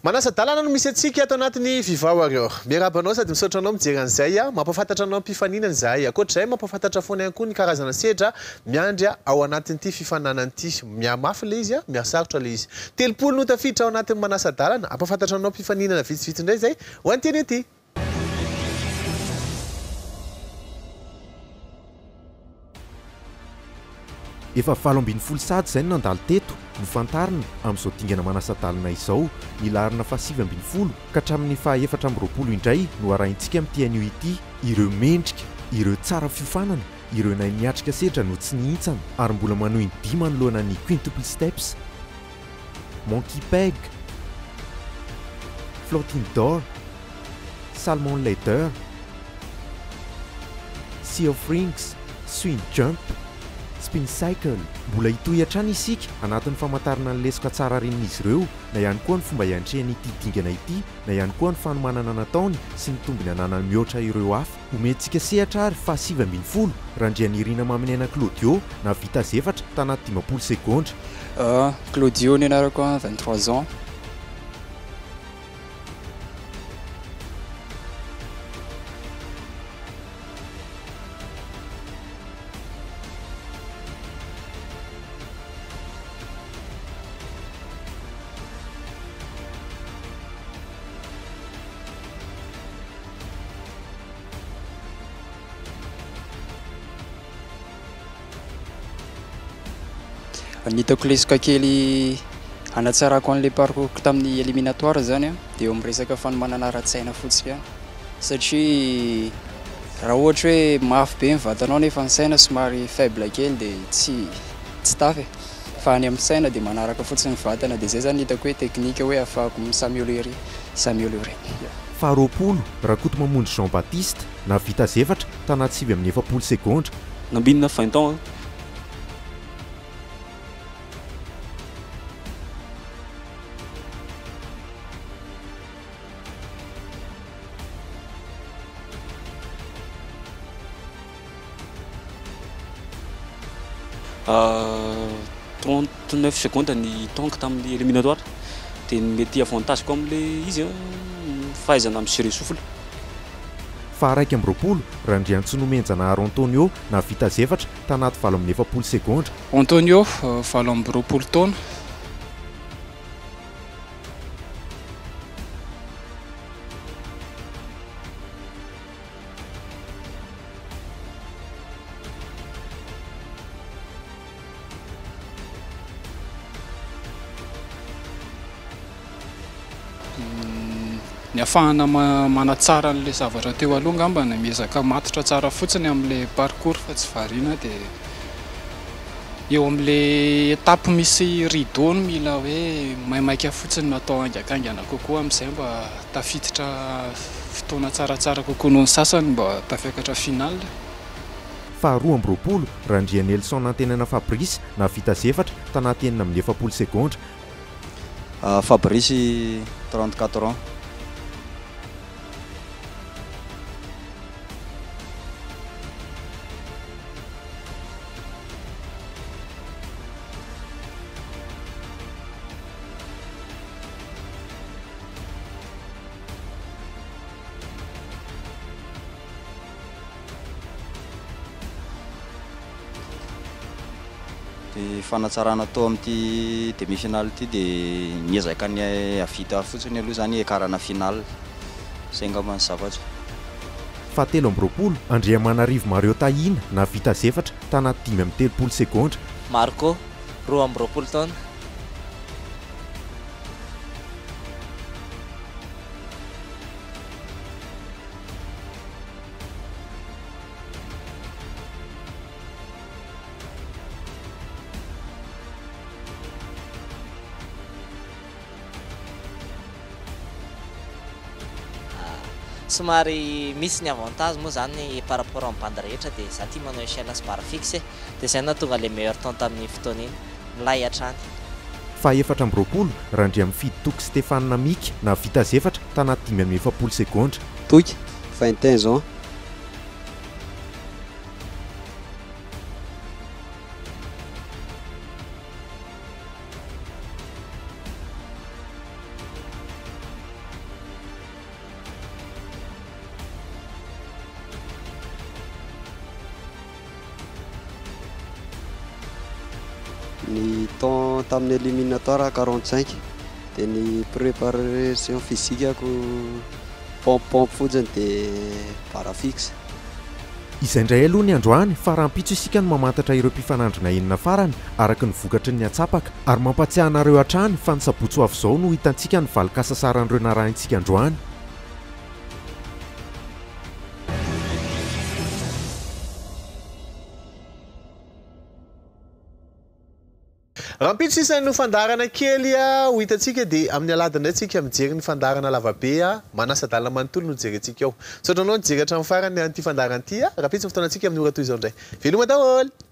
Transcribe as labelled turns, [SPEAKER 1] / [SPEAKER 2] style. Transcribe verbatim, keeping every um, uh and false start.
[SPEAKER 1] Manasa dalana no misy atsika ato anatin'ny vivao areo. Miarabanao sady misaotra anao mijery an'izay a, mampafantatra anao ampifaninana izay. Ankoatr'izay mampafantatra foana ihany koa ny karazana sedra miandry ao anatin'ity fifaninan'ity. Mihamafy ilay izy a, mihasarotra ilay izy. Telopolo no tafiditra ao anatin'ny Manasa dalana, ampafantatra anao ampifaninana vitsivitsy indray izay ho an'ity ity.
[SPEAKER 2] Efa valo ambin'ny folo sady izay no nandalo teto no fantarina amin'izao dingana Manasa-dalana izao nilarina faha sivy ambin'ny folo ka hatramin'ny faha efatra amby roapolo indray no arahintsika amin'ity anio ity ireo mendrika, ireo tsara fiofanana, ireo nay niatrika sedra no tsy nihintsana ary mbola manohy ny dimy manoloana ny quintuple steps, monkey peg, floating door, salmon leather, sea of rings, swing jump, spin cycle. Mbola hitohy hatrany isika anatin'ny famantarana ny lesoka tsara renin'izy ireo, na ihany koa ny fomba iantrehany ity dingana ity, na ihany koa ny fanomanana nataony sy ny tombony ananany mihoatra ireo hafa. Omentsika sehatra ary faha sivy ambin'ny folo Randrianirina Maminena Claudio na vita zefatra tanaty dimampolo sekondra.
[SPEAKER 3] Uh, Claudio ny anarako vingt-trois ans. Nitako lesoka kely anatsarako an'ilay parcours tamin'ny éliminatoire zany a, dia eo amin'ny resaka fanomanana ara-tsaina fotsika satria raha ohatra hoe mafy be ny vatanao nefa ny saina somary faible kely dia tsy tsy tafy, fa any amin'ny saina dia manaraka fotsiny ny vatana, dia zay zany hitako hoe teknika hoe ahafahako misamiolery samiolery.
[SPEAKER 2] Faha roapolo Rakoto Mamonjy Jean Baptiste na vita zefatra tanaty sivy amin'ny efapolo sekondra.
[SPEAKER 4] Nambinina vingt ans. Uh, trente-neuf secondes ny tonga tamin'ny éliminatoire dia mety avantage koa amin'ilay izy fahaizana misery souffle.
[SPEAKER 2] Faha raika amby roapolo Randriantsinomenjana ary Antonio na vita zefatra tanaty valo amin'ny efapolo sekondra.
[SPEAKER 3] Antonio valo amby roapolo taona. Ny afahana manatsara an'ilay zavatra teo aloha ngamba ny miezaka matotra tsara fotsiny amin'ilay parcours fa tsy variana, dia eo amin'ilay étape misy rideau no mila hoe maimaika fotsiny natao haingakaingana kokoa amin'izay mba tafiditra fotoana tsaratsara kokoa noho ny sasany mba tafiakatra final.
[SPEAKER 2] Faharoa amby roapolo Randria Nelson Antenana Fabrice na vita zefatra tanaty enina amin'ny efapolo sekondra.
[SPEAKER 5] Uh, Fabrice trente-quatre ans. Dia fanatsarana atao amin'ity demi-finale ity dia miezaka ny havita fotsiny aloha zany ekarana final, izay ngamba ny zavatra.
[SPEAKER 2] Fahatelo amby roapolo Andriamanarivo Mario Tahina na vita zefatra tanaty dimy amby telopolo sekondra.
[SPEAKER 6] Marco roa amby roapolo taona. Somary misy ny avantage moa zany par rapport amin'ny bande rehetra, dia za tia manao échelle sy barre fixe, dia zay na tonga le meilleur temps tamin'ny fotoana iny milay hatrany.
[SPEAKER 2] Faha efatra amby roapolo Randria mifidy toky Stéphane Namika na vita zefatra tanaty dimy amby efapolo sekondra.
[SPEAKER 7] Toky vingt et un ans. préparation tamin'ny éliminatoire quarante-cinq dia ny préparation physique ko pompe-pompe fotsiny dia bara fixe.
[SPEAKER 2] Izay indray aloha ny androany fa rahampitso isika no mamantatra ireo mpifanandrina enina farany araka ny vokatry ny atsapaka ary mampatsiahy anareo hatrany fa ny sabotso avy izao no hitantsika ny valikasasarandreo narahintsika androany.
[SPEAKER 1] Rahampitso isan'ny fandarana kely ho hitantsika dia amin'ny aladina antsika mijery ny fandarana lavabe manasa-dalana manontolo no jerentsika eo. Saotra anao nijery hatramin'ny farany an'ity fandarana ity rahampitso ny fotoana antsika amin'ny ora toy izao indray. Veloma daholo.